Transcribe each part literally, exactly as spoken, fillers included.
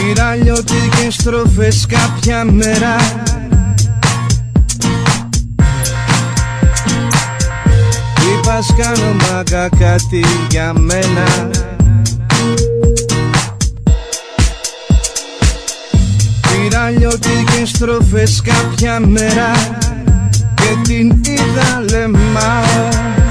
Πυραλιώτικες στροφές κάποια μέρα. Είπα κάνω μάγκα κάτι για μένα. Πυραλιώτικες στροφές κάποια μέρα και την είδα λεμάω.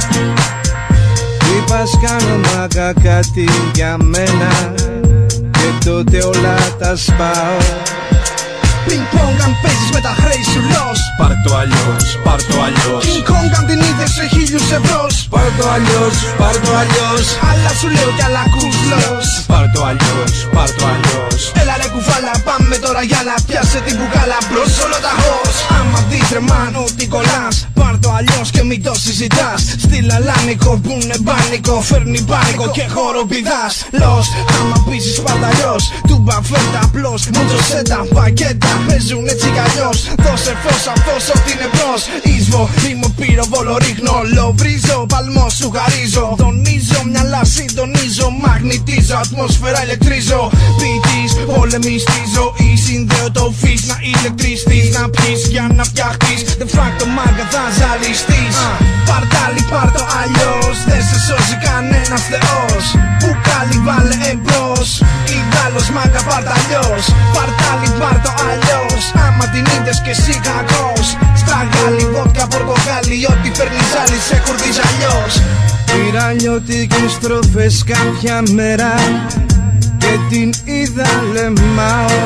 Είπα κάνω μάγκα κάτι για μένα και τότε όλα τα σπάω. Πινκ πονγκ αν παίζεις με τα χρέη σου λος. Πάρ' το αλλιώς, πάρ' το αλλιώς. King Kong αν την είδες σε χίλιους ευρώς. Πάρ' το αλλιώς, πάρ' το αλλιώς. Αλλά σου λέω κι άλλα ακούς λος. Πάρ' το αλλιώς, πάρ' το αλλιώς. Έλα ρε κουβάλα, πάμε τώρα για να πιάσε την μπουκάλα μπρος όλο τα χως. Άμα δεις ρε μάν ότι κολλάς, πάρ' το αλλιώς και μην το συζητάς. Στυλ αλάνικο που είναι μπάνικο, φέρνει πάνικο και χώρο πηδάς. Λος, άμα πείσεις πάρ' το αλλιώς. Τούμπα φέρτα απλώς, μου το σέτα πακέτα. Παίζουν έτσι κι αλλιώς, δώσε φως αυτός ό,τι είναι μπρος. Ίσβο, ήμουν πυροβόλο ρίχνω, λοβρίζω, παλμό σου χαρίζω. Δονίζω, μυαλά συντονίζω, μαγνητίζω, ατμόσφαιρα ηλεκτρίζω. Ποιητής, πολεμιστίζω, ή συνδέω το φύς να ηλεκτριστείς. Να πιείς για να φτιαχτείς, de facto μάγκα θα ζαλιστείς. Πάρ' τ' άλλη, πάρ' το αλλιώς, δεν σε σώζει κανένας θεός. Μπουκάλι βάλε εμπρός, ιδάλλως μάγκα πάρ' τ' αλλιώς. Πάρ' τ' άλλη, πάρ' το αλλιώς, άμα την είδες και εσύ κακός. Στραγάλι, βότκα, πορτοκάλι, ό,τι φέρνεις άλλη σε κουρδίζει αλλιώς. Πυραλιώτικες στροφές κάποια μέρα και την είδα λεμάω.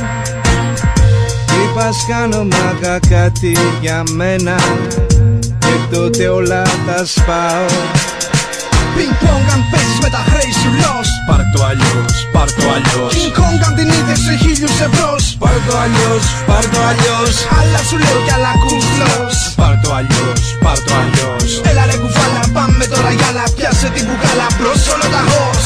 Είπα κάνω μάγκα κάτι για μένα και τότε όλα τα σπάω. Πινκ πονγκ αν παίζεις με τα χρέη σου λος. Πάρ' το αλλιώς, πάρ' το αλλιώς. King Kong αν την είδες σε χίλιους ευρώς. Πάρ' το αλλιώς, πάρ' το αλλιώς. Αλλά σου λέω κι άλλα ακούς λος. Πάρ' το αλλιώς, πάρ' το αλλιώς. Έλα ρε κουβάλα, πάμε τώρα για να πιάσε την μπουκάλα μπρος όλο τα χως.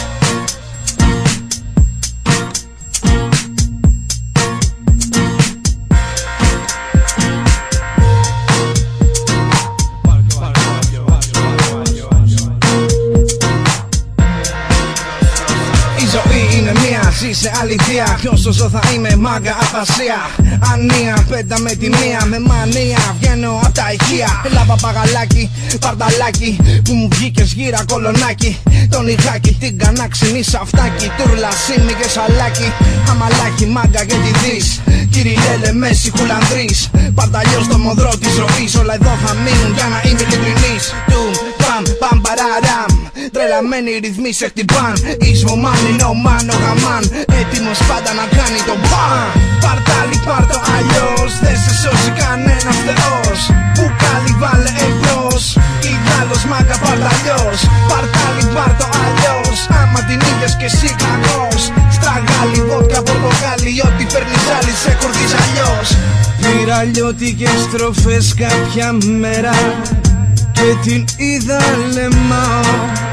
Ζήσε αληθεία, κι όσο ζω θα είμαι μάγκα απασία. Ανία, πέντα με τη μία, με μανία βγαίνω απ' τα ηχεία. Έλα παπαγαλάκι, παρταλάκι, που μου βγήκες γύρα κολονάκι. Τον ηχάκι, την κανάξινη σαφτάκι, τούρλα, σίμι και σαλάκι. Αμαλάκι, μάγκα και τη δεις, Κυριλέλε, Μέση, Χουλανδρής. Παρταλιώς στο μοδρό της ροής, όλα εδώ θα μείνουν για να είμαι ειλικρινής. Τουμ, παμ, παμ, παραραμ, τρελαμένοι ρυθμοί σε χτυπάν. Ίσμο μάνι, νο μάνο γαμάν, έτοιμος πάντα να κάνει το μπαμ. Πάρ' τ' άλλη, πάρ' το αλλιώς, δεν σε σώσει κανένας θεός. Μπουκάλι βάλε εμπρός, ιδάλλως μάγκα πάρ' τ' αλλιώς. Πάρ' τ' άλλη, πάρ' το αλλιώς, άμα την είδες κι εσύ κακός. Στραγάλι, βότκα, πορτοκάλι, ό,τι φέρνεις άλλη σε κουρδίζει αλλιώς. Πυραλιώτικες στροφές κάποια μέρα και την είδα λεμάω.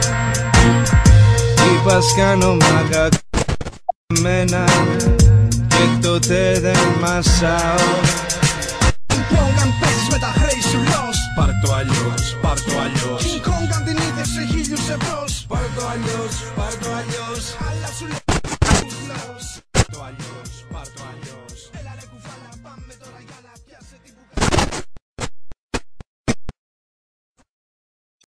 Είπα κάνω μάγκα μένα και τότε δεν μασάω. King Kong αν παίζεις με τα χρέη σου λος. Πάρ' το αλλιώς, πάρ' το αλλιώς. King Kong αν την είδες σε χίλιους ευρώς. Πάρ' το αλλιώς, πάρ' το αλλιώς. Αλλά σου λέω